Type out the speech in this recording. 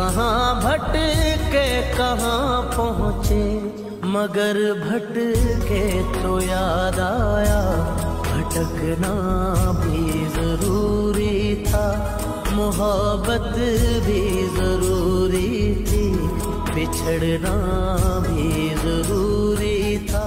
कहाँ भटके कहाँ पहुँचे, मगर भटके तो याद आया भटकना भी जरूरी था, मोहब्बत भी जरूरी थी, बिछड़ना भी जरूरी था।